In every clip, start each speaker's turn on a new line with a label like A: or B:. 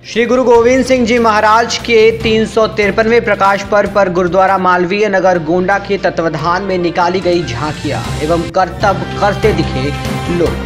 A: श्री गुरु गोविंद सिंह जी महाराज के 353वें प्रकाश पर्व पर गुरुद्वारा मालवीय नगर गोंडा के तत्वाधान में निकाली गई झांकियां एवं करतब करते दिखे लोग।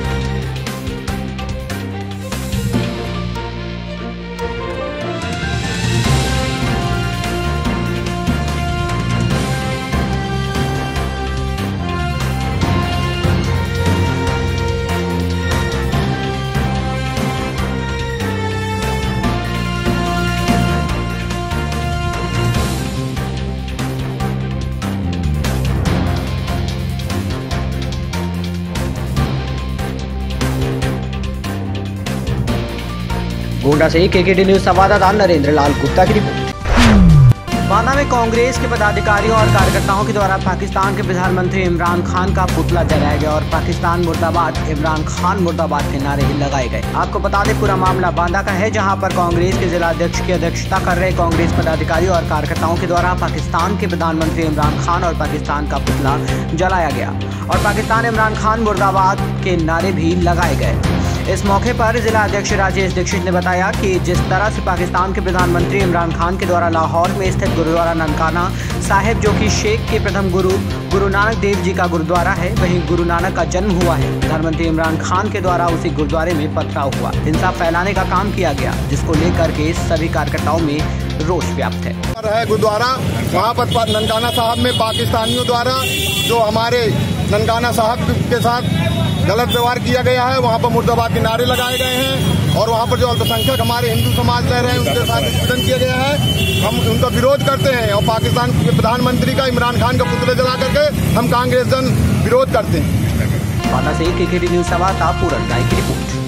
A: गोंडा से केकेडी न्यूज संवाददाता नरेंद्र लाल गुप्ता की रिपोर्ट। बांदा में कांग्रेस के पदाधिकारियों और कार्यकर्ताओं के द्वारा पाकिस्तान के प्रधानमंत्री इमरान खान का पुतला जलाया गया और पाकिस्तान मुर्दाबाद, इमरान खान मुर्दाबाद के नारे लगाए गए। आपको बता दें, पूरा मामला बांदा का है, जहां पर कांग्रेस के जिला अध्यक्ष की अध्यक्षता कर रहे कांग्रेस पदाधिकारियों और कार्यकर्ताओं के द्वारा पाकिस्तान के प्रधानमंत्री इमरान खान और पाकिस्तान का पुतला जलाया गया और पाकिस्तान इमरान खान मुर्दाबाद के नारे भी लगाए गए। इस मौके पर जिला अध्यक्ष राजेश दीक्षित ने बताया कि जिस तरह से पाकिस्तान के प्रधानमंत्री इमरान खान के द्वारा लाहौर में स्थित गुरुद्वारा ननकाना साहिब, जो कि शेख के प्रथम गुरु नानक देव जी का गुरुद्वारा है, वहीं गुरु नानक का जन्म हुआ है। प्रधानमंत्री इमरान खान के द्वारा उसी गुरुद्वारे में पथराव हुआ, हिंसा फैलाने का काम किया गया, जिसको लेकर के सभी कार्यकर्ताओं में रोष व्याप्त है।
B: गुरुद्वारा वहाँ पर ननकाना साहब में पाकिस्तानियों द्वारा जो हमारे ननकाना साहब के साथ गलत व्यवहार किया गया है, वहाँ पर मुर्दाबाद के नारे लगाए गए हैं और वहाँ पर जो अल्पसंख्यक हमारे हिंदू समाज रह रहे हैं उनके साथ उत्पीड़न किया गया है। हम उनका विरोध करते हैं और पाकिस्तान के प्रधानमंत्री का, इमरान खान का पुतले जला करके हम कांग्रेस जन विरोध करते हैं।
A: बांदा से केकेडी न्यूज संवाददाता पूरन राय की रिपोर्ट।